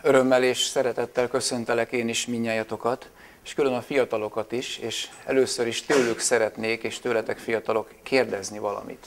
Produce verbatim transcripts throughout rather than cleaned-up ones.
Örömmel és szeretettel köszöntelek én is mindnyájatokat, és külön a fiatalokat is, és először is tőlük szeretnék, és tőletek fiatalok kérdezni valamit.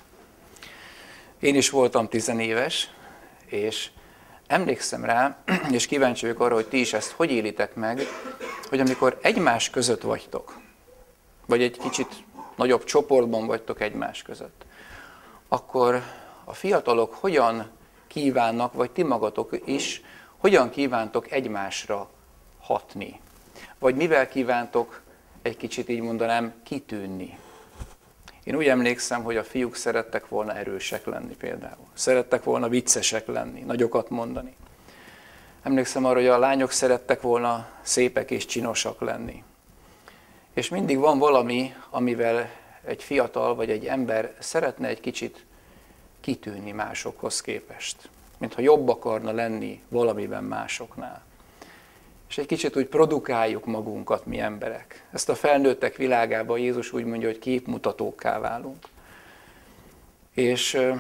Én is voltam tizenéves, és emlékszem rá, és kíváncsi vagyok arra, hogy ti is ezt hogy élitek meg, hogy amikor egymás között vagytok, vagy egy kicsit nagyobb csoportban vagytok egymás között, akkor a fiatalok hogyan kívánnak, vagy ti magatok is, hogyan kívántok egymásra hatni? Vagy mivel kívántok, egy kicsit így mondanám, kitűnni? Én úgy emlékszem, hogy a fiúk szerettek volna erősek lenni például. Szerettek volna viccesek lenni, nagyokat mondani. Emlékszem arra, hogy a lányok szerettek volna szépek és csinosak lenni. És mindig van valami, amivel egy fiatal vagy egy ember szeretne egy kicsit kitűnni másokhoz képest. Mintha jobb akarna lenni valamiben másoknál. És egy kicsit úgy produkáljuk magunkat mi emberek. Ezt a felnőttek világában Jézus úgy mondja, hogy képmutatókká válunk. És euh,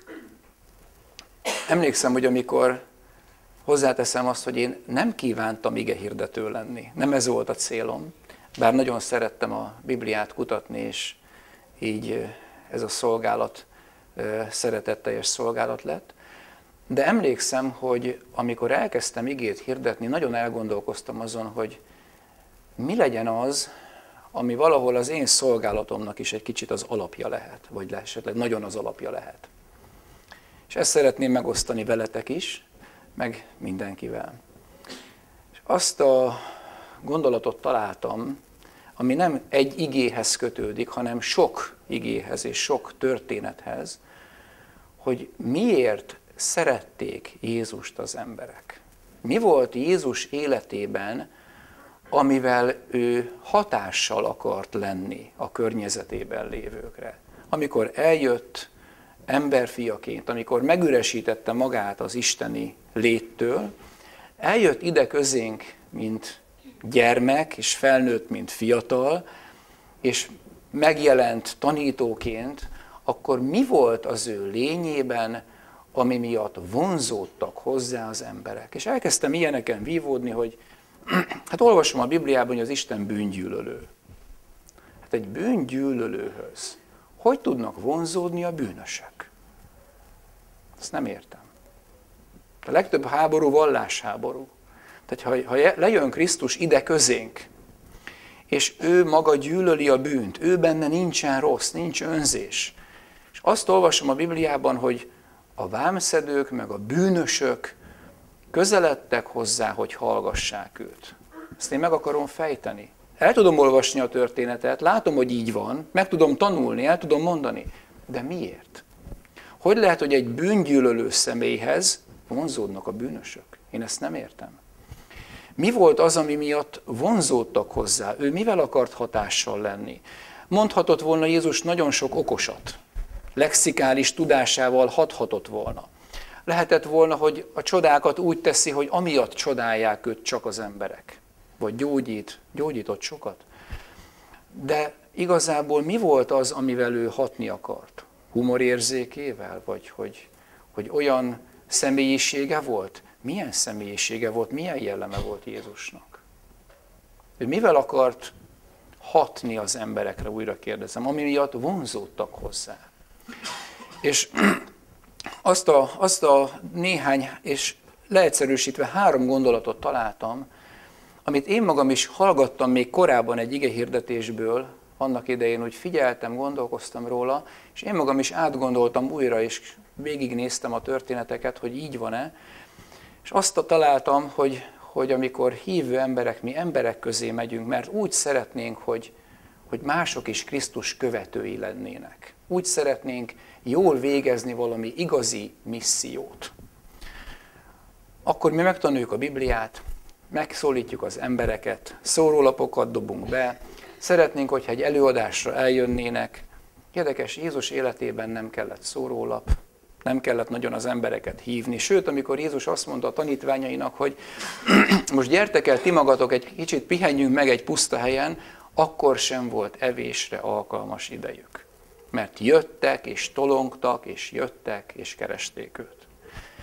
emlékszem, hogy amikor hozzáteszem azt, hogy én nem kívántam igehirdető lenni. Nem ez volt a célom, bár nagyon szerettem a Bibliát kutatni, és így ez a szolgálat szeretetteljes szolgálat lett. De emlékszem, hogy amikor elkezdtem igét hirdetni, nagyon elgondolkoztam azon, hogy mi legyen az, ami valahol az én szolgálatomnak is egy kicsit az alapja lehet, vagy esetleg nagyon az alapja lehet. És ezt szeretném megosztani veletek is, meg mindenkivel. És azt a gondolatot találtam, ami nem egy igéhez kötődik, hanem sok igéhez és sok történethez, hogy miért szerették Jézust az emberek. Mi volt Jézus életében, amivel ő hatással akart lenni a környezetében lévőkre. Amikor eljött emberfiaként, amikor megüresítette magát az isteni léttől, eljött ide közénk, mint gyermek, és felnőtt, mint fiatal, és megjelent tanítóként, akkor mi volt az ő lényében, ami miatt vonzódtak hozzá az emberek. És elkezdtem ilyeneken vívódni, hogy hát olvasom a Bibliában, hogy az Isten bűngyűlölő. Hát egy bűngyűlölőhöz hogy tudnak vonzódni a bűnösök? Ezt nem értem. A legtöbb háború vallásháború. Tehát ha, ha lejön Krisztus ide közénk, és ő maga gyűlöli a bűnt, ő benne nincsen rossz, nincs önzés. És azt olvasom a Bibliában, hogy a vámszedők meg a bűnösök közeledtek hozzá, hogy hallgassák őt. Ezt én meg akarom fejteni. El tudom olvasni a történetet, látom, hogy így van, meg tudom tanulni, el tudom mondani. De miért? Hogy lehet, hogy egy bűngyűlölő személyhez vonzódnak a bűnösök? Én ezt nem értem. Mi volt az, ami miatt vonzódtak hozzá? Ő mivel akart hatással lenni? Mondhatott volna Jézus nagyon sok okosat. Lexikális tudásával hathatott volna. Lehetett volna, hogy a csodákat úgy teszi, hogy amiatt csodálják őt csak az emberek. Vagy gyógyít, gyógyított sokat. De igazából mi volt az, amivel ő hatni akart? Humorérzékével? Vagy hogy, hogy olyan személyisége volt? Milyen személyisége volt, milyen jelleme volt Jézusnak? Ő mivel akart hatni az emberekre, újra kérdezem, ami miatt vonzódtak hozzá? És azt a, azt a néhány, és leegyszerűsítve három gondolatot találtam, amit én magam is hallgattam még korábban egy igehirdetésből, annak idején úgy figyeltem, gondolkoztam róla, és én magam is átgondoltam újra, és végignéztem a történeteket, hogy így van-e, és azt találtam, hogy, hogy amikor hívő emberek, mi emberek közé megyünk, mert úgy szeretnénk, hogy, hogy mások is Krisztus követői lennének. Úgy szeretnénk jól végezni valami igazi missziót. Akkor mi megtanuljuk a Bibliát, megszólítjuk az embereket, szórólapokat dobunk be, szeretnénk, hogyha egy előadásra eljönnének. Érdekes, Jézus életében nem kellett szórólap, nem kellett nagyon az embereket hívni. Sőt, amikor Jézus azt mondta a tanítványainak, hogy most gyertek el ti magatok, egy kicsit pihenjünk meg egy puszta helyen, akkor sem volt evésre alkalmas idejük. Mert jöttek, és tolongtak, és jöttek, és keresték őt.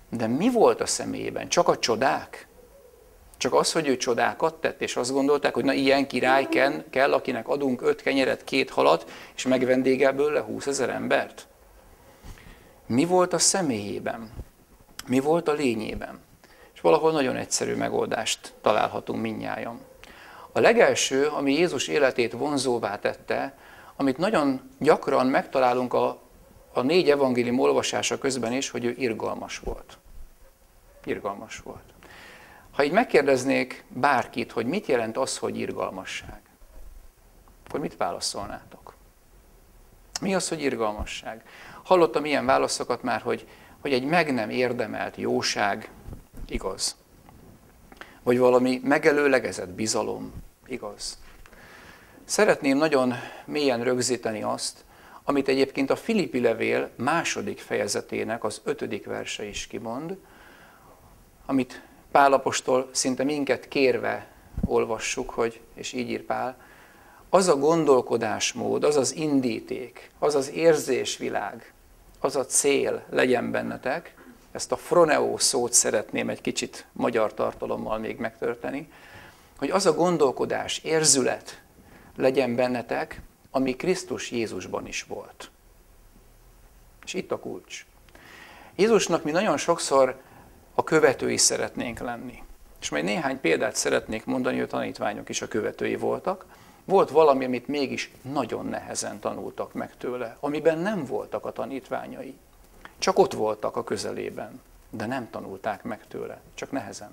De mi volt a személyében? Csak a csodák? Csak az, hogy ő csodákat tett, és azt gondolták, hogy na ilyen király kell, akinek adunk öt kenyeret, két halat, és megvendégel bőle húszezer embert? Mi volt a személyében? Mi volt a lényében? És valahol nagyon egyszerű megoldást találhatunk mindnyájan. A legelső, ami Jézus életét vonzóvá tette, amit nagyon gyakran megtalálunk a, a négy evangélium olvasása közben is, hogy ő irgalmas volt. Irgalmas volt. Ha így megkérdeznék bárkit, hogy mit jelent az, hogy irgalmasság, akkor mit válaszolnátok? Mi az, hogy irgalmasság? Hallottam ilyen válaszokat már, hogy, hogy egy meg nem érdemelt jóság, igaz. Vagy valami megelőlegezett bizalom, igaz. Szeretném nagyon mélyen rögzíteni azt, amit egyébként a Filippi levél második fejezetének az ötödik verse is kimond, amit Pál apostol szinte minket kérve olvassuk, hogy, és így ír Pál, az a gondolkodásmód, az az indíték, az az érzésvilág, az a cél legyen bennetek, ezt a froneo szót szeretném egy kicsit magyar tartalommal még megtörténni, hogy az a gondolkodás, érzület legyen bennetek, ami Krisztus Jézusban is volt. És itt a kulcs. Jézusnak mi nagyon sokszor a követői szeretnénk lenni. És majd néhány példát szeretnék mondani, hogy a tanítványok is a követői voltak. Volt valami, amit mégis nagyon nehezen tanultak meg tőle, amiben nem voltak a tanítványai. Csak ott voltak a közelében, de nem tanulták meg tőle, csak nehezen.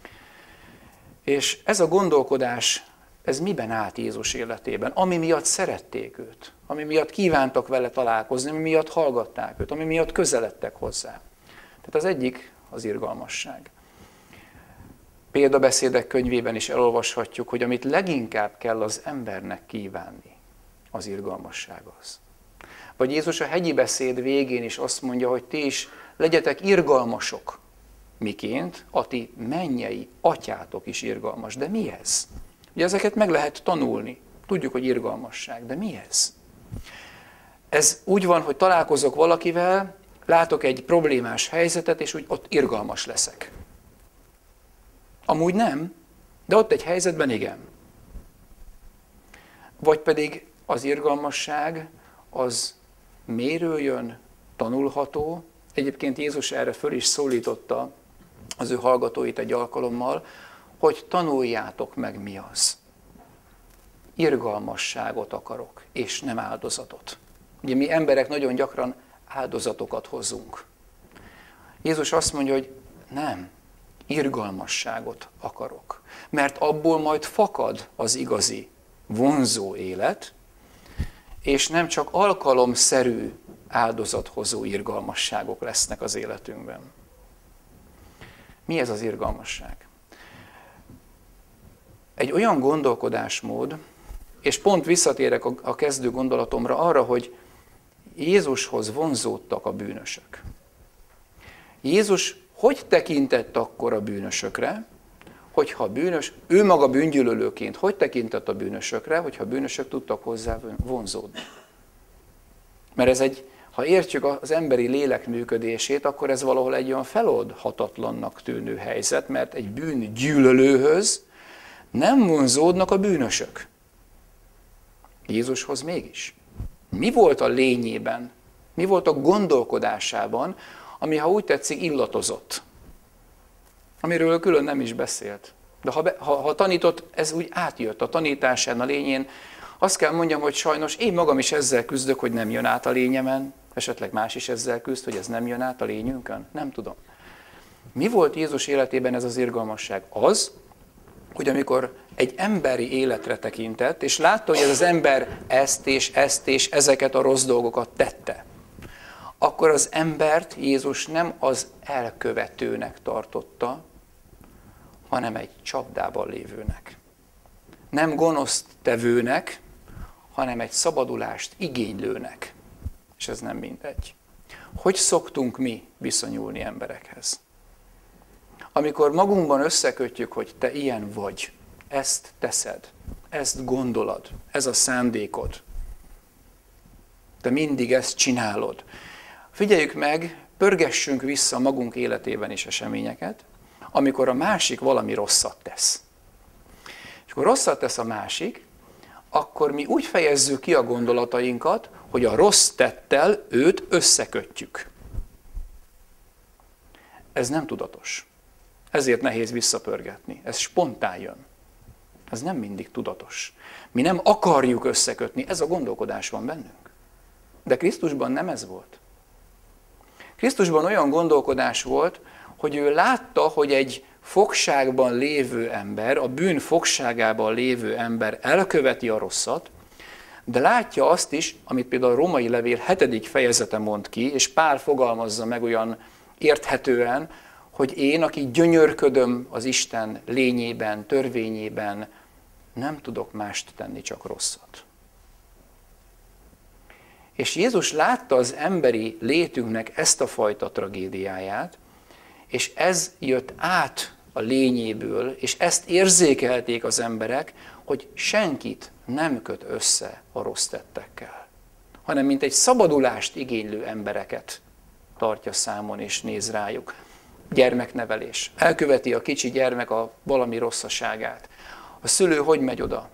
És ez a gondolkodás, ez miben állt Jézus életében? Ami miatt szerették őt, ami miatt kívántak vele találkozni, ami miatt hallgatták őt, ami miatt közeledtek hozzá. Tehát az egyik az irgalmasság. Példabeszédek könyvében is elolvashatjuk, hogy amit leginkább kell az embernek kívánni, az irgalmasság az. Vagy Jézus a hegyi beszéd végén is azt mondja, hogy ti is legyetek irgalmasok. Miként? A ti mennyei atyátok is irgalmas. De mi ez? Ugye ezeket meg lehet tanulni. Tudjuk, hogy irgalmasság. De mi ez? Ez úgy van, hogy találkozok valakivel, látok egy problémás helyzetet, és úgy ott irgalmas leszek. Amúgy nem, de ott egy helyzetben igen. Vagy pedig az irgalmasság az mérőjön, tanulható. Egyébként Jézus erre föl is szólította az ő hallgatóit egy alkalommal, hogy tanuljátok meg, mi az. Irgalmasságot akarok, és nem áldozatot. Ugye mi emberek nagyon gyakran áldozatokat hozunk. Jézus azt mondja, hogy nem, irgalmasságot akarok. Mert abból majd fakad az igazi, vonzó élet, és nem csak alkalomszerű áldozathozó irgalmasságok lesznek az életünkben. Mi ez az irgalmasság? Egy olyan gondolkodásmód, és pont visszatérek a kezdő gondolatomra arra, hogy Jézushoz vonzódtak a bűnösök. Jézus hogy tekintett akkor a bűnösökre, hogyha a bűnös, ő maga bűngyűlölőként hogy tekintett a bűnösökre, hogyha a bűnösök tudtak hozzá vonzódni. Mert ez egy, ha értjük az emberi lélek működését, akkor ez valahol egy olyan feloldhatatlannak tűnő helyzet, mert egy bűngyűlölőhöz nem vonzódnak a bűnösök. Jézushoz mégis. Mi volt a lényében, mi volt a gondolkodásában, ami, ha úgy tetszik, illatozott. Amiről külön nem is beszélt. De ha, be, ha, ha tanított, ez úgy átjött a tanításán, a lényén. Azt kell mondjam, hogy sajnos én magam is ezzel küzdök, hogy nem jön át a lényemen. Esetleg más is ezzel küzd, hogy ez nem jön át a lényünkön. Nem tudom. Mi volt Jézus életében ez az irgalmasság? Az, hogy amikor egy emberi életre tekintett, és látta, hogy ez az ember ezt és ezt és ezeket a rossz dolgokat tette, akkor az embert Jézus nem az elkövetőnek tartotta, hanem egy csapdában lévőnek. Nem gonoszt tevőnek, hanem egy szabadulást igénylőnek. És ez nem mindegy. Hogy szoktunk mi viszonyulni emberekhez? Amikor magunkban összekötjük, hogy te ilyen vagy, ezt teszed, ezt gondolod, ez a szándékod, te mindig ezt csinálod. Figyeljük meg, pörgessünk vissza magunk életében is eseményeket, amikor a másik valami rosszat tesz. És akkor rosszat tesz a másik, akkor mi úgy fejezzük ki a gondolatainkat, hogy a rossz tettel őt összekötjük. Ez nem tudatos. Ezért nehéz visszapörgetni. Ez spontán jön. Ez nem mindig tudatos. Mi nem akarjuk összekötni, ez a gondolkodás van bennünk. De Krisztusban nem ez volt. Krisztusban olyan gondolkodás volt, hogy ő látta, hogy egy fogságban lévő ember, a bűn fogságában lévő ember elköveti a rosszat, de látja azt is, amit például a Római Levél hetedik fejezete mond ki, és Pál fogalmazza meg olyan érthetően, hogy én, aki gyönyörködöm az Isten lényében, törvényében, nem tudok mást tenni, csak rosszat. És Jézus látta az emberi létünknek ezt a fajta tragédiáját, és ez jött át a lényéből, és ezt érzékelték az emberek, hogy senkit nem köt össze a rossz tettekkel, hanem mint egy szabadulást igénylő embereket tartja számon és néz rájuk. Gyermeknevelés. Elköveti a kicsi gyermek a valami rosszaságát. A szülő hogy megy oda?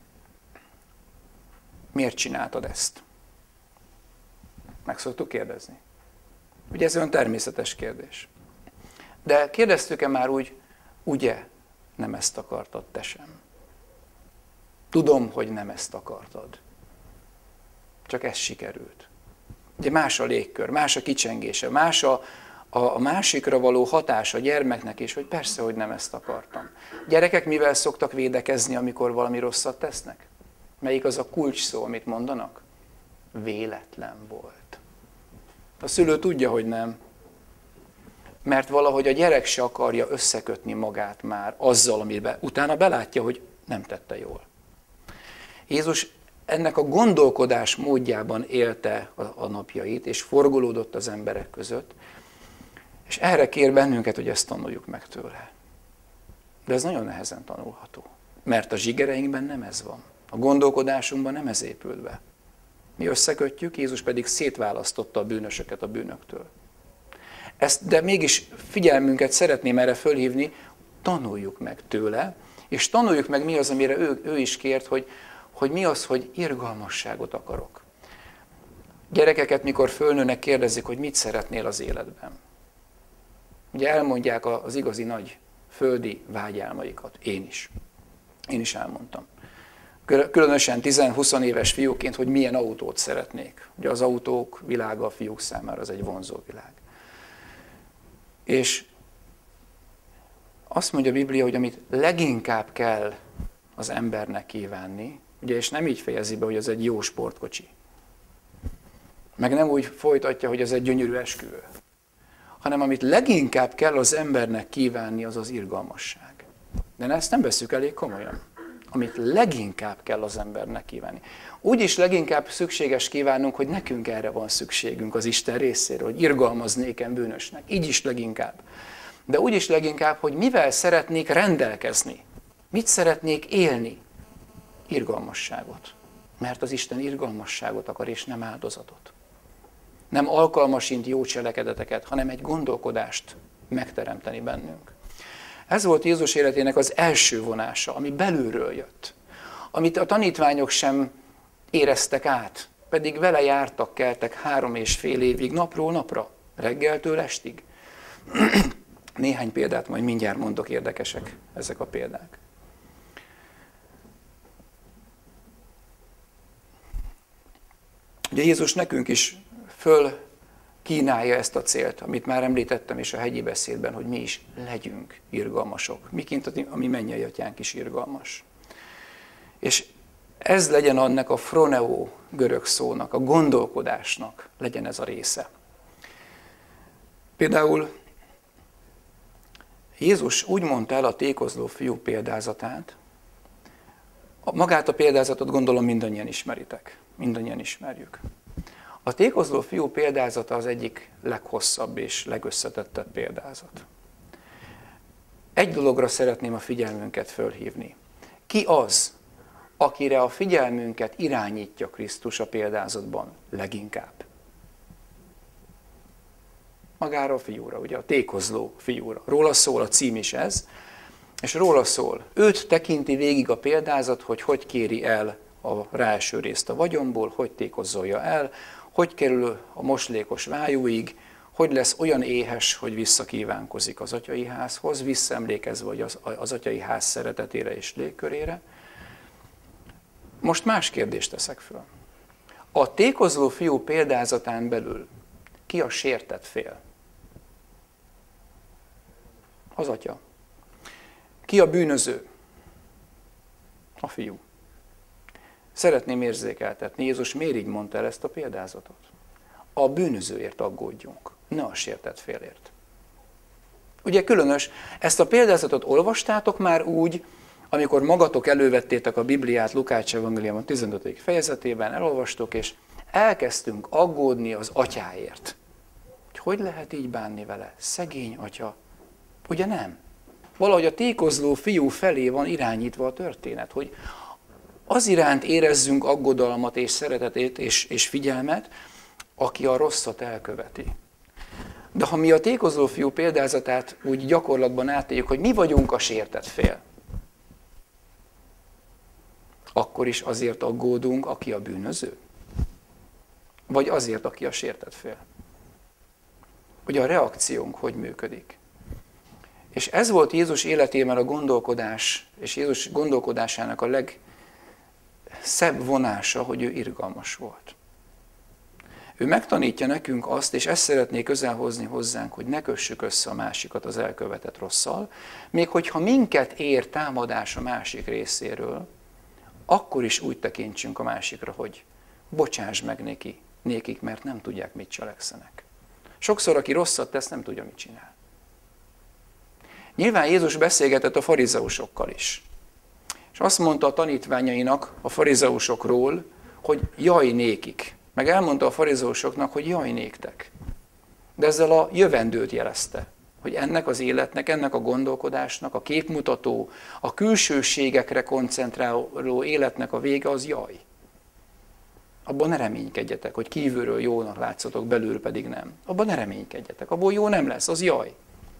Miért csináltad ezt? Meg szoktuk kérdezni. Ugye ez olyan természetes kérdés. De kérdeztük-e már úgy, ugye nem ezt akartad te sem? Tudom, hogy nem ezt akartad. Csak ez sikerült. Ugye más a légkör, más a kicsengése, más a, a, a másikra való hatás a gyermeknek is, hogy persze, hogy nem ezt akartam. Gyerekek mivel szoktak védekezni, amikor valami rosszat tesznek? Melyik az a kulcs szó, amit mondanak? Véletlen volt. A szülő tudja, hogy nem. Mert valahogy a gyerek se akarja összekötni magát már azzal, amiben utána belátja, hogy nem tette jól. Jézus ennek a gondolkodás módjában élte a, a napjait, és forgolódott az emberek között, és erre kér bennünket, hogy ezt tanuljuk meg tőle. De ez nagyon nehezen tanulható, mert a zsigereinkben nem ez van. A gondolkodásunkban nem ez épült be. Mi összekötjük, Jézus pedig szétválasztotta a bűnösöket a bűnöktől. Ezt, de mégis figyelmünket szeretném erre fölhívni, tanuljuk meg tőle, és tanuljuk meg mi az, amire ő, ő is kért, hogy, hogy mi az, hogy irgalmasságot akarok. Gyerekeket, mikor fölnőnek, kérdezik, hogy mit szeretnél az életben. Ugye elmondják az igazi nagy földi vágyálmaikat. Én is. Én is elmondtam. Különösen tíz-húsz éves fiúként, hogy milyen autót szeretnék. Ugye az autók világa a fiúk számára az egy vonzó világ. És azt mondja a Biblia, hogy amit leginkább kell az embernek kívánni, ugye, és nem így fejezi be, hogy ez egy jó sportkocsi. Meg nem úgy folytatja, hogy ez egy gyönyörű esküvő. Hanem amit leginkább kell az embernek kívánni, az az irgalmasság. De ezt nem veszük elég komolyan. Amit leginkább kell az embernek kívánni. Úgyis leginkább szükséges kívánnunk, hogy nekünk erre van szükségünk az Isten részéről, hogy irgalmaznékem bűnösnek. Így is leginkább. De úgyis leginkább, hogy mivel szeretnék rendelkezni. Mit szeretnék élni? Irgalmasságot. Mert az Isten irgalmasságot akar, és nem áldozatot. Nem alkalmasint jó cselekedeteket, hanem egy gondolkodást megteremteni bennünk. Ez volt Jézus életének az első vonása, ami belülről jött. Amit a tanítványok sem éreztek át, pedig vele jártak, keltek három és fél évig, napról napra, reggeltől estig. Néhány példát majd mindjárt mondok, érdekesek ezek a példák. Ugye Jézus nekünk is föl kínálja ezt a célt, amit már említettem is a hegyi beszédben, hogy mi is legyünk irgalmasok. Miként a mi mennyei atyánk is irgalmas. És ez legyen annak a froneo görög szónak, a gondolkodásnak legyen ez a része. Például Jézus úgy mondta el a tékozló fiú példázatát, magát a példázatot gondolom mindannyian ismeritek, mindannyian ismerjük. A tékozló fiú példázata az egyik leghosszabb és legösszetettebb példázat. Egy dologra szeretném a figyelmünket fölhívni. Ki az, akire a figyelmünket irányítja Krisztus a példázatban leginkább? Magára a fiúra, ugye a tékozló fiúra. Róla szól, a cím is ez, és róla szól. Őt tekinti végig a példázat, hogy hogy kéri el a ráeső részt a vagyomból, hogy tékozzolja el, hogy kerül a moslékos vájúig, hogy lesz olyan éhes, hogy visszakívánkozik az atyai házhoz, visszaemlékezve az, az atyai ház szeretetére és légkörére. Most más kérdést teszek föl. A tékozló fiú példázatán belül ki a sértett fél? Az atya. Ki a bűnöző? A fiú. Szeretném érzékeltetni, Jézus miért így mondta el ezt a példázatot? A bűnözőért aggódjunk, ne a sértett félért. Ugye különös, ezt a példázatot olvastátok már úgy, amikor magatok elővettétek a Bibliát Lukács evangélium a tizenötödik fejezetében, elolvastok, és elkezdtünk aggódni az atyáért. Hogy hogy lehet így bánni vele? Szegény atya. Ugye nem? Valahogy a tékozló fiú felé van irányítva a történet, hogy az iránt érezzünk aggodalmat és szeretetét és, és figyelmet, aki a rosszat elköveti. De ha mi a tékozló fiú példázatát úgy gyakorlatban átéljük, hogy mi vagyunk a sértett fél, akkor is azért aggódunk, aki a bűnöző? Vagy azért, aki a sértett fél? Ugye a reakciónk hogy működik? És ez volt Jézus életében a gondolkodás, és Jézus gondolkodásának a legszebb vonása, hogy ő irgalmas volt. Ő megtanítja nekünk azt, és ezt szeretné közelhozni hozzánk, hogy ne kössük össze a másikat az elkövetett rosszal, még hogyha minket ér támadás a másik részéről, akkor is úgy tekintsünk a másikra, hogy bocsáss meg neki, nékik, mert nem tudják, mit cselekszenek. Sokszor, aki rosszat tesz, nem tudja, mit csinál. Nyilván Jézus beszélgetett a farizeusokkal is. És azt mondta a tanítványainak, a farizeusokról, hogy jaj nékik. Meg elmondta a farizeusoknak, hogy jaj néktek. De ezzel a jövendőt jelezte, hogy ennek az életnek, ennek a gondolkodásnak, a képmutató, a külsőségekre koncentráló életnek a vége az jaj. Abban ne reménykedjetek, hogy kívülről jónak látszatok, belül pedig nem. Abban ne reménykedjetek, abból jó nem lesz, az jaj.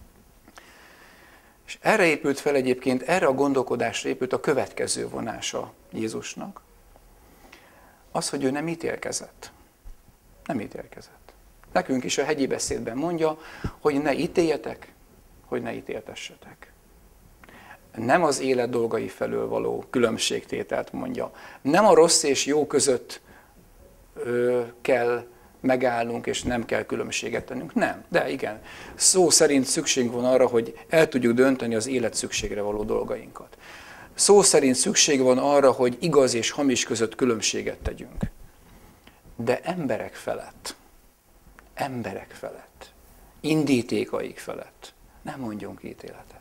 És erre épült fel egyébként, erre a gondolkodásra épült a következő vonása Jézusnak. Az, hogy ő nem ítélkezett. Nem ítélkezett. Nekünk is a hegyi beszédben mondja, hogy ne ítéljetek, hogy ne ítéltessetek. Nem az élet dolgai felől való különbségtételt mondja. Nem a rossz és jó között ö, kell megállnunk, és nem kell különbséget tennünk. Nem, de igen. Szó szerint szükségünk van arra, hogy el tudjuk dönteni az élet szükségre való dolgainkat. Szó szerint szükség van arra, hogy igaz és hamis között különbséget tegyünk. De emberek felett, emberek felett, indítékaik felett nem mondjunk ítéletet.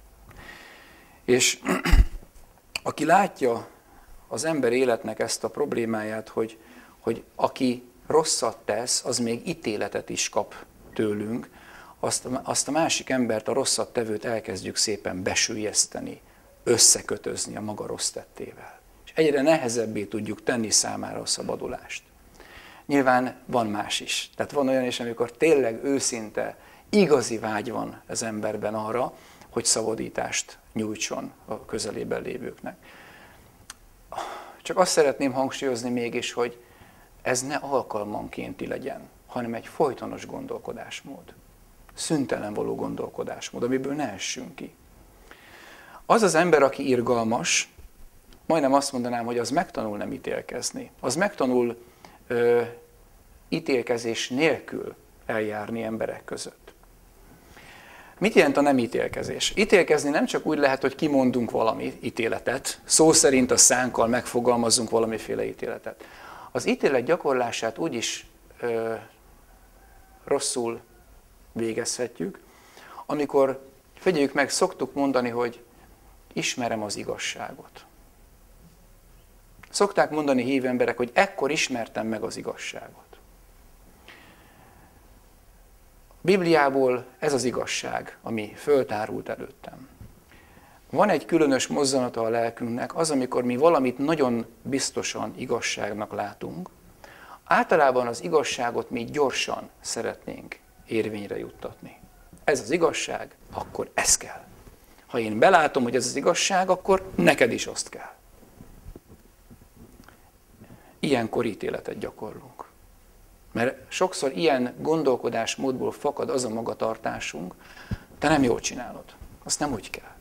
És aki látja az ember életnek ezt a problémáját, hogy, hogy aki rosszat tesz, az még ítéletet is kap tőlünk, azt, azt a másik embert, a rosszat tevőt elkezdjük szépen besüllyeszteni, összekötözni a maga rossz tettével. És egyre nehezebbé tudjuk tenni számára a szabadulást. Nyilván van más is. Tehát van olyan is, amikor tényleg őszinte, igazi vágy van az emberben arra, hogy szabadítást nyújtson a közelében lévőknek. Csak azt szeretném hangsúlyozni mégis, hogy ez ne alkalmankénti legyen, hanem egy folytonos gondolkodásmód. Szüntelen való gondolkodásmód, amiből ne essünk ki. Az az ember, aki irgalmas, majdnem azt mondanám, hogy az megtanul nem ítélkezni. Az megtanul ö, ítélkezés nélkül eljárni emberek között. Mit jelent a nem ítélkezés? Ítélkezni nem csak úgy lehet, hogy kimondunk valami ítéletet, szó szerint a szánkkal megfogalmazzunk valamiféle ítéletet. Az ítélet gyakorlását úgy is ö, rosszul végezhetjük, amikor, figyeljük meg, szoktuk mondani, hogy ismerem az igazságot. Szokták mondani hívő emberek, hogy ekkor ismertem meg az igazságot. A Bibliából ez az igazság, ami föltárult előttem. Van egy különös mozzanata a lelkünknek, az, amikor mi valamit nagyon biztosan igazságnak látunk. Általában az igazságot mi gyorsan szeretnénk érvényre juttatni. Ez az igazság, akkor ez kell. Ha én belátom, hogy ez az igazság, akkor neked is azt kell. Ilyenkor ítéletet gyakorlunk. Mert sokszor ilyen gondolkodásmódból fakad az a magatartásunk, te nem jól csinálod, azt nem úgy kell.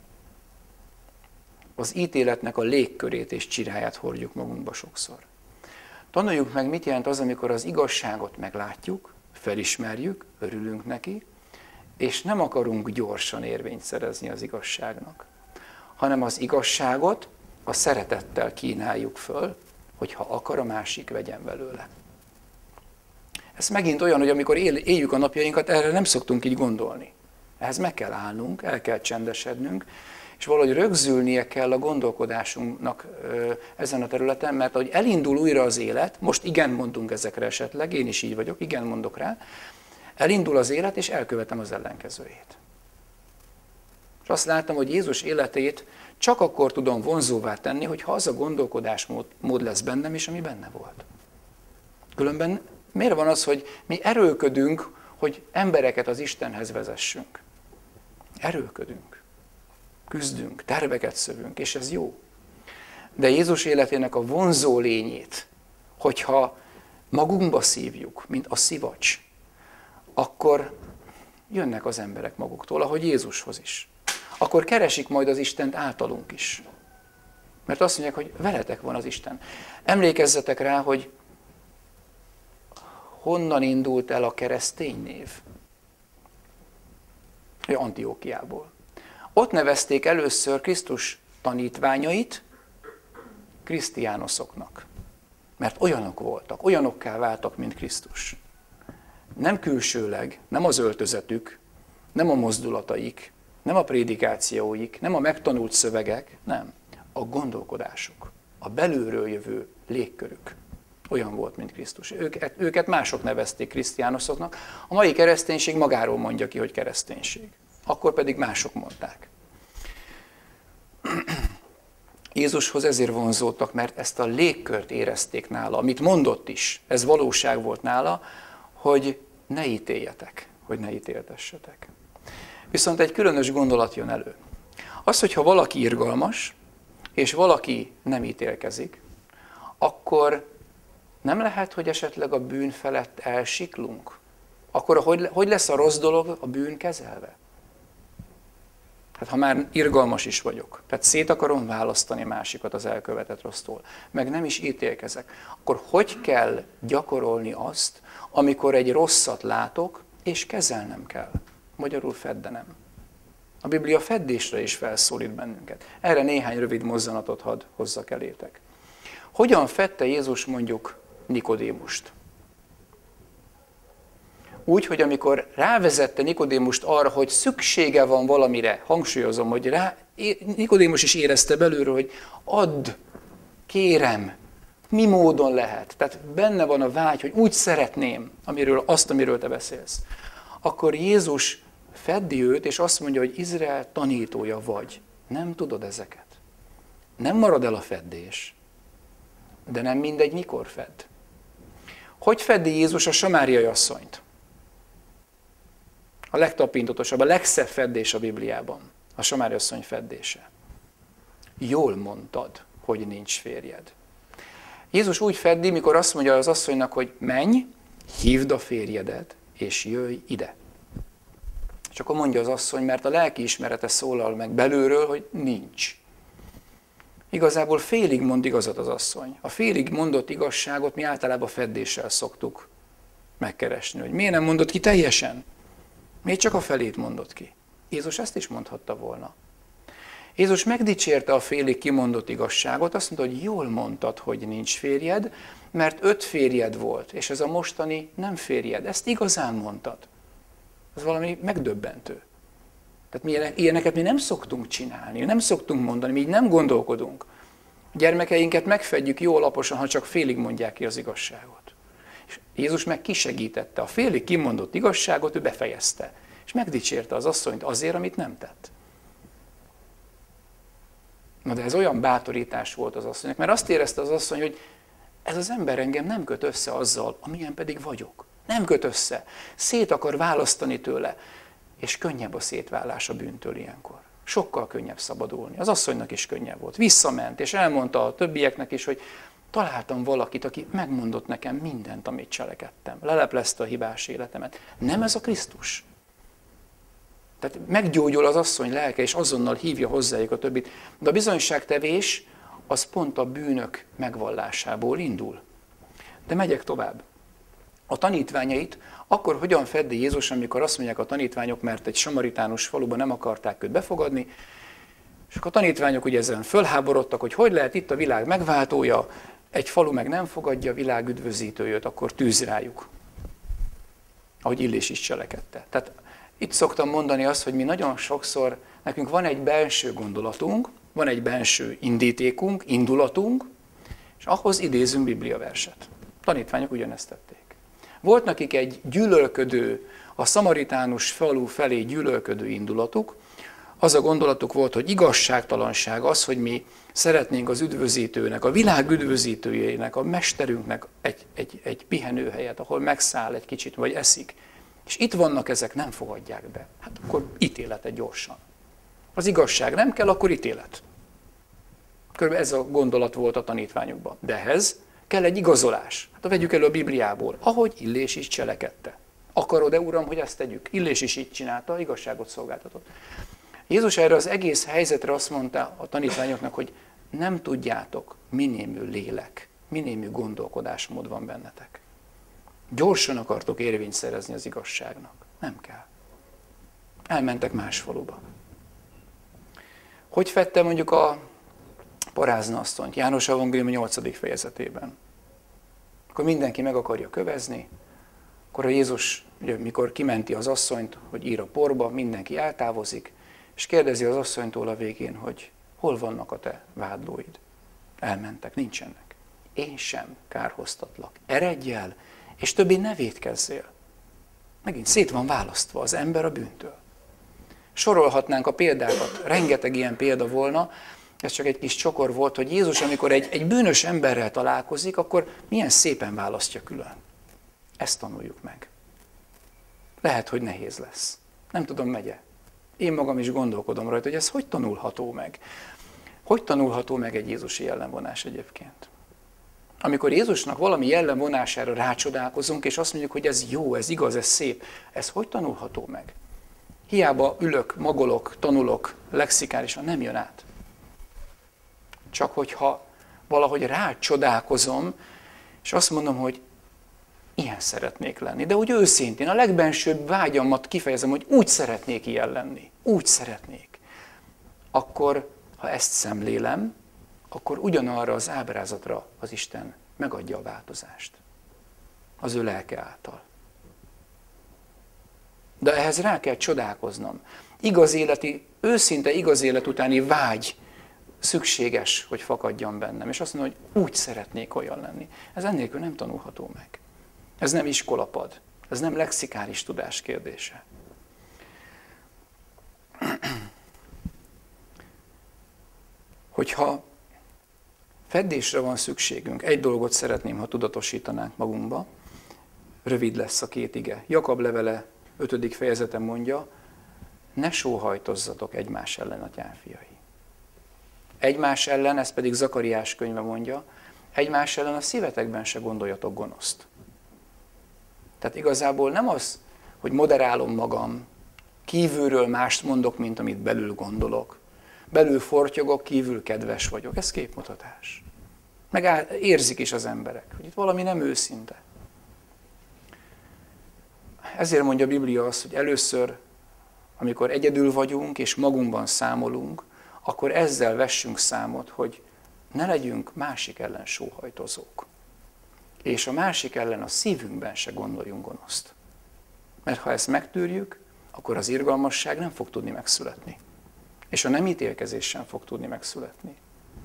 Az ítéletnek a légkörét és csiráját hordjuk magunkba sokszor. Tanuljuk meg, mit jelent az, amikor az igazságot meglátjuk, felismerjük, örülünk neki, és nem akarunk gyorsan érvényt szerezni az igazságnak, hanem az igazságot a szeretettel kínáljuk föl, hogy ha akar, a másik vegyen belőle. Ez megint olyan, hogy amikor él, éljük a napjainkat, erre nem szoktunk így gondolni. Ehhez meg kell állnunk, el kell csendesednünk, és valahogy rögzülnie kell a gondolkodásunknak ezen a területen, mert ahogy elindul újra az élet, most igen mondunk ezekre esetleg, én is így vagyok, igen mondok rá, elindul az élet, és elkövetem az ellenkezőjét. És azt láttam, hogy Jézus életét csak akkor tudom vonzóvá tenni, hogyha az a gondolkodásmód mód lesz bennem is, ami benne volt. Különben miért van az, hogy mi erőlködünk, hogy embereket az Istenhez vezessünk? Erőlködünk, küzdünk, terveket szövünk, és ez jó. De Jézus életének a vonzó lényét, hogyha magunkba szívjuk, mint a szivacs, akkor jönnek az emberek maguktól, ahogy Jézushoz is. Akkor keresik majd az Istent általunk is. Mert azt mondják, hogy veletek van az Isten. Emlékezzetek rá, hogy honnan indult el a keresztény név? Antiókiából. Ott nevezték először Krisztus tanítványait krisztiánoszoknak. Mert olyanok voltak, olyanokká váltak, mint Krisztus. Nem külsőleg, nem az öltözetük, nem a mozdulataik, nem a prédikációik, nem a megtanult szövegek, nem. A gondolkodásuk, a belülről jövő légkörük olyan volt, mint Krisztus. Őket, őket mások nevezték krisztiánoszoknak. A mai kereszténység magáról mondja ki, hogy kereszténység. Akkor pedig mások mondták. Jézushoz ezért vonzódtak, mert ezt a légkört érezték nála, amit mondott is, ez valóság volt nála, hogy ne ítéljetek, hogy ne ítéltessetek. Viszont egy különös gondolat jön elő. Az, hogyha valaki irgalmas, és valaki nem ítélkezik, akkor nem lehet, hogy esetleg a bűn felett elsiklunk? Akkor hogy, hogy lesz a rossz dolog a bűn kezelve? Hát ha már irgalmas is vagyok, tehát szét akarom választani másikat az elkövetett rossztól, meg nem is ítélkezek, akkor hogy kell gyakorolni azt, amikor egy rosszat látok, és kezelnem kell? Magyarul feddenem. A Biblia feddésre is felszólít bennünket. Erre néhány rövid mozzanatot hadd hozzak elétek. Hogyan fedte Jézus mondjuk Nikodémust? Úgy, hogy amikor rávezette Nikodémust arra, hogy szüksége van valamire, hangsúlyozom, hogy rá, Nikodémus is érezte belülről, hogy add, kérem, mi módon lehet. Tehát benne van a vágy, hogy úgy szeretném, amiről, azt, amiről te beszélsz. Akkor Jézus feddi őt, és azt mondja, hogy Izrael tanítója vagy. Nem tudod ezeket. Nem marad el a feddés. De nem mindegy, mikor fedd. Hogy feddi Jézus a samáriai asszonyt? A legtapintatosabb, a legszebb feddés a Bibliában. A samáriai asszony feddése. Jól mondtad, hogy nincs férjed. Jézus úgy feddi, mikor azt mondja az asszonynak, hogy menj, hívd a férjedet, és jöjj ide. És akkor mondja az asszony, mert a lelki ismerete szólal meg belülről, hogy nincs. Igazából félig mond igazat az asszony. A félig mondott igazságot mi általában feddéssel szoktuk megkeresni, hogy miért nem mondott ki teljesen? Miért csak a felét mondott ki? Jézus ezt is mondhatta volna. Jézus megdicsérte a félig kimondott igazságot, azt mondta, hogy jól mondtad, hogy nincs férjed, mert öt férjed volt, és ez a mostani nem férjed. Ezt igazán mondtad. Ez valami megdöbbentő. Tehát mi ilyeneket mi nem szoktunk csinálni, nem szoktunk mondani, mi így nem gondolkodunk. A gyermekeinket megfedjük jó alaposan, ha csak félig mondják ki az igazságot. És Jézus meg kisegítette. A félig kimondott igazságot ő befejezte. És megdicsérte az asszonyt azért, amit nem tett. Na de ez olyan bátorítás volt az asszonynak, mert azt érezte az asszony, hogy ez az ember engem nem köt össze azzal, amilyen pedig vagyok. Nem köt össze. Szét akar választani tőle. És könnyebb a szétválás a bűntől ilyenkor. Sokkal könnyebb szabadulni. Az asszonynak is könnyebb volt. Visszament, és elmondta a többieknek is, hogy találtam valakit, aki megmondott nekem mindent, amit cselekedtem. Leleplezte a hibás életemet. Nem ez a Krisztus? Tehát meggyógyul az asszony lelke, és azonnal hívja hozzájuk a többit. De a bizonyságtevés az pont a bűnök megvallásából indul. De megyek tovább. A tanítványait akkor hogyan feddi Jézus, amikor azt mondják a tanítványok, mert egy samaritánus faluban nem akarták őt befogadni, és akkor a tanítványok ugye ezen fölháborodtak, hogy hogy lehet itt a világ megváltója, egy falu meg nem fogadja a világ üdvözítőjét, akkor tűz rájuk. Ahogy Illés is cselekedte. Tehát itt szoktam mondani azt, hogy mi nagyon sokszor, nekünk van egy belső gondolatunk, van egy belső indítékunk, indulatunk, és ahhoz idézünk bibliaverset. A tanítványok ugyanezt tették. Volt nekik egy gyűlölködő, a szamaritánus falu felé gyűlölködő indulatuk. Az a gondolatuk volt, hogy igazságtalanság az, hogy mi szeretnénk az üdvözítőnek, a világ üdvözítőjének, a mesterünknek egy, egy, egy pihenőhelyet, ahol megszáll egy kicsit, vagy eszik. És itt vannak ezek, nem fogadják be. Hát akkor ítélete gyorsan. Az igazság nem kell, akkor ítélet. Körülbelül ez a gondolat volt a tanítványokban. De ehhez kell egy igazolás. Hát vegyük elő a Bibliából, ahogy Illés is cselekedte. Akarod-e, Uram, hogy ezt tegyük? Illés is így csinálta, igazságot szolgáltatott. Jézus erre az egész helyzetre azt mondta a tanítványoknak, hogy nem tudjátok, minémű lélek, minémű gondolkodásmód van bennetek. Gyorsan akartok érvényt szerezni az igazságnak. Nem kell. Elmentek más faluba. Hogy fedte mondjuk a parázna asszonyt? János Evangélium nyolcadik fejezetében. Akkor mindenki meg akarja kövezni, akkor a Jézus, ugye, mikor kimenti az asszonyt, hogy ír a porba, mindenki eltávozik, és kérdezi az asszonytól a végén, hogy hol vannak a te vádlóid? Elmentek, nincsenek. Én sem kárhoztatlak. Eredj el, és többé ne vétkezzél. Megint szét van választva az ember a bűntől. Sorolhatnánk a példákat, rengeteg ilyen példa volna, ez csak egy kis csokor volt, hogy Jézus, amikor egy, egy bűnös emberrel találkozik, akkor milyen szépen választja külön. Ezt tanuljuk meg. Lehet, hogy nehéz lesz. Nem tudom, megye. Én magam is gondolkodom rajta, hogy ez hogy tanulható meg. Hogy tanulható meg egy Jézusi jellemvonás egyébként? Amikor Jézusnak valami jellemvonására rácsodálkozunk, és azt mondjuk, hogy ez jó, ez igaz, ez szép, ez hogy tanulható meg? Hiába ülök, magolok, tanulok, lexikálisan nem jön át. Csak hogyha valahogy rácsodálkozom, és azt mondom, hogy ilyen szeretnék lenni. De úgy őszintén, a legbensőbb vágyamat kifejezem, hogy úgy szeretnék ilyen lenni. Úgy szeretnék. Akkor, ha ezt szemlélem, akkor ugyanarra az ábrázatra az Isten megadja a változást. Az ő lelke által. De ehhez rá kell csodálkoznom. Igaz életi, őszinte igaz élet utáni vágy szükséges, hogy fakadjon bennem. És azt mondom, hogy úgy szeretnék olyan lenni. Ez ennélkül nem tanulható meg. Ez nem iskolapad. Ez nem lexikális tudás kérdése. Hogyha feddésre van szükségünk, egy dolgot szeretném, ha tudatosítanánk magunkba, rövid lesz a két ige. Jakab levele ötödik fejezeten mondja, ne sóhajtozzatok egymás ellen, atyám-fiai. Egymás ellen, ez pedig Zakariás könyve mondja, egymás ellen a szívetekben se gondoljatok gonoszt. Tehát igazából nem az, hogy moderálom magam, kívülről mást mondok, mint amit belül gondolok. Belül fortyogok, kívül kedves vagyok. Ez képmutatás. Meg érzik is az emberek, hogy itt valami nem őszinte. Ezért mondja a Biblia azt, hogy először, amikor egyedül vagyunk és magunkban számolunk, akkor ezzel vessünk számot, hogy ne legyünk másik ellen sóhajtozók. És a másik ellen a szívünkben se gondoljunk gonoszt. Mert ha ezt megtűrjük, akkor az irgalmasság nem fog tudni megszületni. És a nem ítélkezés sem fog tudni megszületni.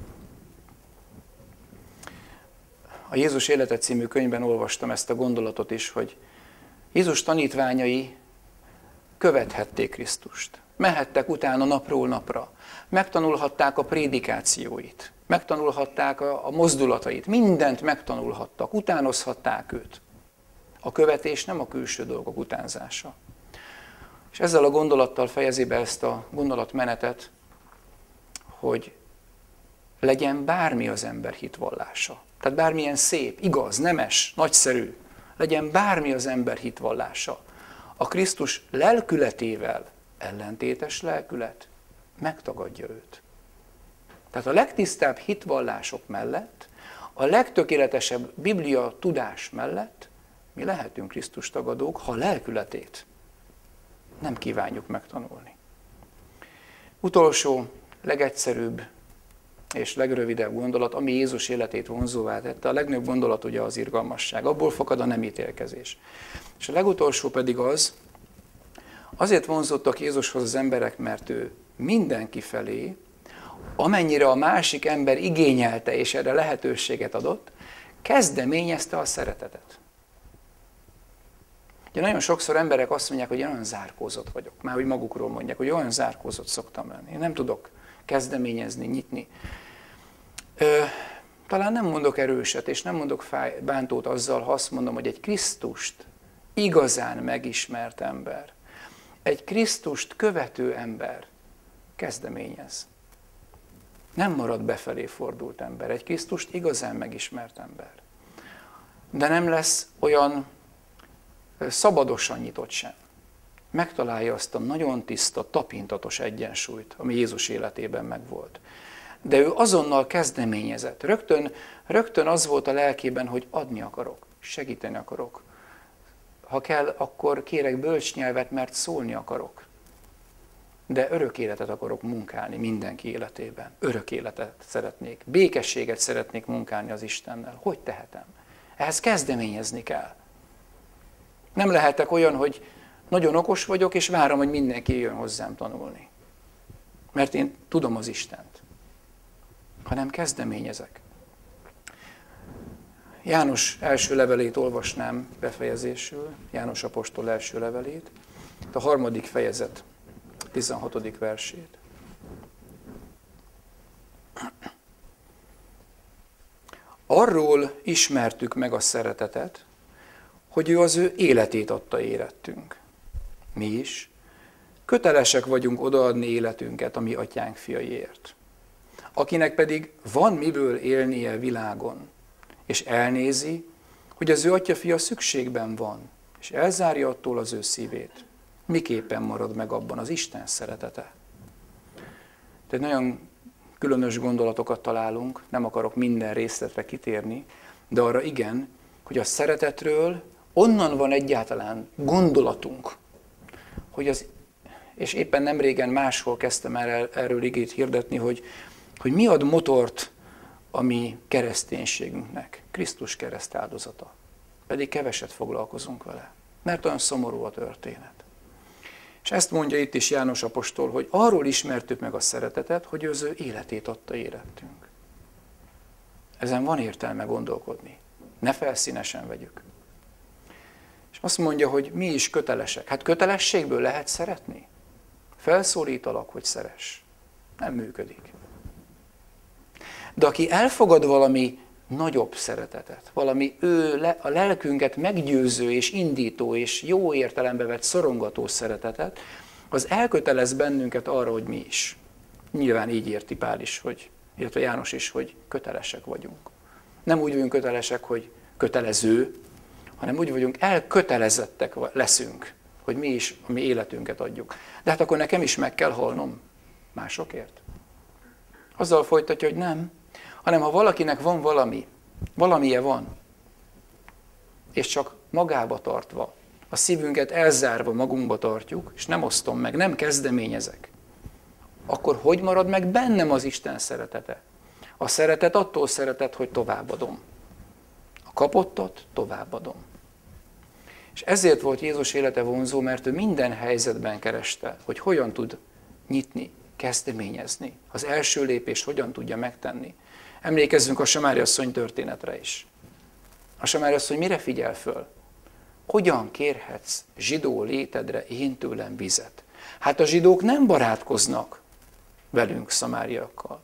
A Jézus élete című könyvben olvastam ezt a gondolatot is, hogy Jézus tanítványai követhették Krisztust. Mehettek utána napról napra. Megtanulhatták a prédikációit. Megtanulhatták a, a mozdulatait. Mindent megtanulhattak. Utánozhatták őt. A követés nem a külső dolgok utánzása. És ezzel a gondolattal fejezi be ezt a gondolatmenetet, hogy legyen bármi az ember hitvallása. Tehát bármilyen szép, igaz, nemes, nagyszerű, legyen bármi az ember hitvallása. A Krisztus lelkületével ellentétes lelkület megtagadja őt. Tehát a legtisztább hitvallások mellett, a legtökéletesebb Biblia tudás mellett mi lehetünk Krisztus tagadók, ha a lelkületét nem kívánjuk megtanulni. Utolsó, legegyszerűbb és legrövidebb gondolat, ami Jézus életét vonzóvá tette. A legnagyobb gondolat ugye az irgalmasság. Abból fakad a nem ítélkezés. És a legutolsó pedig az, azért vonzottak Jézushoz az emberek, mert ő mindenki felé, amennyire a másik ember igényelte és erre lehetőséget adott, kezdeményezte a szeretetet. Ugye nagyon sokszor emberek azt mondják, hogy én olyan zárkózott vagyok. Már hogy magukról mondják, hogy olyan zárkózott szoktam lenni. Én nem tudok kezdeményezni, nyitni. Ö, talán nem mondok erőset, és nem mondok fáj, bántót azzal, ha azt mondom, hogy egy Krisztust igazán megismert ember, egy Krisztust követő ember kezdeményez. Nem marad befelé fordult ember, egy Krisztust igazán megismert ember. De nem lesz olyan szabadosan nyitott sem. Megtalálja azt a nagyon tiszta, tapintatos egyensúlyt, ami Jézus életében megvolt. De ő azonnal kezdeményezett. Rögtön, rögtön az volt a lelkében, hogy adni akarok, segíteni akarok. Ha kell, akkor kérek bölcs nyelvet, mert szólni akarok. De örök életet akarok munkálni mindenki életében. Örök életet szeretnék. Békességet szeretnék munkálni az Istennel. Hogy tehetem? Ehhez kezdeményezni kell. Nem lehetek olyan, hogy nagyon okos vagyok, és várom, hogy mindenki jön hozzám tanulni. Mert én tudom az Istent. Hanem kezdeményezek. János első levelét olvasnám befejezésül, János apostol első levelét, a harmadik fejezet, tizenhatodik versét. Arról ismertük meg a szeretetet, hogy ő az ő életét adta érettünk. Mi is kötelesek vagyunk odaadni életünket a mi atyánk fiaiért. Akinek pedig van miből élnie világon, és elnézi, hogy az ő atya-fia szükségben van, és elzárja attól az ő szívét, miképpen marad meg abban az Isten szeretete. Tehát nagyon különös gondolatokat találunk, nem akarok minden részletre kitérni, de arra igen, hogy a szeretetről onnan van egyáltalán gondolatunk, hogy az, és éppen nem régen máshol kezdtem el erről igét hirdetni, hogy, hogy mi ad motort a mi kereszténységünknek. Krisztus kereszt áldozata. Pedig keveset foglalkozunk vele, mert olyan szomorú a történet. És ezt mondja itt is János apostol, hogy arról ismertük meg a szeretetet, hogy az ő életét adta érettünk. Ezen van értelme gondolkodni. Ne felszínesen vegyük. És azt mondja, hogy mi is kötelesek. Hát kötelességből lehet szeretni? Felszólítalak, hogy szeress. Nem működik. De aki elfogad valami nagyobb szeretetet, valami ő a lelkünket meggyőző és indító és jó értelembe vett szorongató szeretetet, az elkötelez bennünket arra, hogy mi is. Nyilván így érti Pál is, hogy, illetve János is, hogy kötelesek vagyunk. Nem úgy vagyunk kötelesek, hogy kötelező, hanem úgy vagyunk, elkötelezettek leszünk, hogy mi is a mi életünket adjuk. De hát akkor nekem is meg kell halnom másokért. Azzal folytatja, hogy nem, hanem ha valakinek van valami, valamije van, és csak magába tartva, a szívünket elzárva magunkba tartjuk, és nem osztom meg, nem kezdeményezek, akkor hogy marad meg bennem az Isten szeretete? A szeretet attól szeretet, hogy továbbadom. A kapottat továbbadom. És ezért volt Jézus élete vonzó, mert ő minden helyzetben kereste, hogy hogyan tud nyitni, kezdeményezni. Az első lépést hogyan tudja megtenni. Emlékezzünk a Samári asszony történetre is. A Samári asszony mire figyel föl? Hogyan kérhetsz zsidó létedre én tőlem vizet? Hát a zsidók nem barátkoznak velünk, szamáriakkal.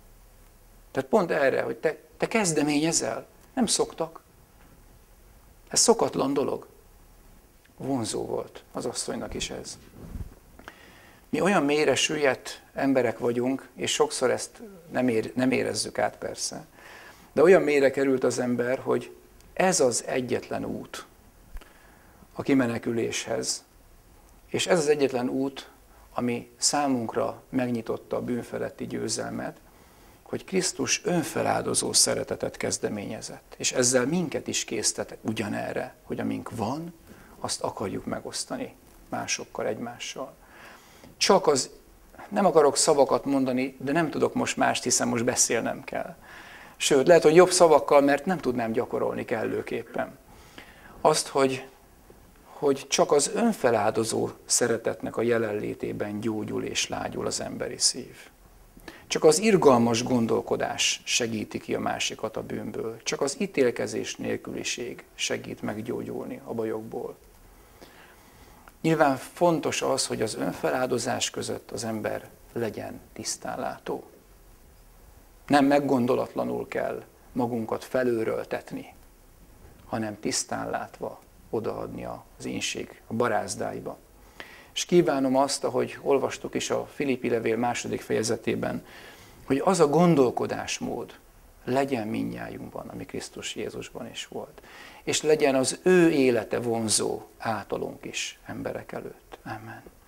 Tehát pont erre, hogy te, te kezdeményezel. Nem szoktak. Ez szokatlan dolog. Vonzó volt az asszonynak is ez. Mi olyan mélyre süllyedt emberek vagyunk, és sokszor ezt nem, ér, nem érezzük át persze, de olyan mélyre került az ember, hogy ez az egyetlen út a kimeneküléshez, és ez az egyetlen út, ami számunkra megnyitotta a bűnfeletti győzelmet, hogy Krisztus önfeláldozó szeretetet kezdeményezett, és ezzel minket is késztet ugyanerre, hogy amink van, azt akarjuk megosztani másokkal, egymással. Csak az, nem akarok szavakat mondani, de nem tudok most mást, hiszen most beszélnem kell. Sőt, lehet, hogy jobb szavakkal, mert nem tudnám gyakorolni kellőképpen. Azt, hogy, hogy csak az önfeláldozó szeretetnek a jelenlétében gyógyul és lágyul az emberi szív. Csak az irgalmas gondolkodás segíti ki a másikat a bűnből. Csak az ítélkezés nélküliség segít meggyógyulni a bajokból. Nyilván fontos az, hogy az önfeláldozás között az ember legyen tisztánlátó. Nem meggondolatlanul kell magunkat felőröltetni, hanem tisztán látva odaadni az énség a barázdáiba. És kívánom azt, ahogy olvastuk is a Filippi levél második fejezetében, hogy az a gondolkodásmód legyen mindnyájunkban, ami Krisztus Jézusban is volt. És legyen az ő élete vonzó általunk is emberek előtt. Amen.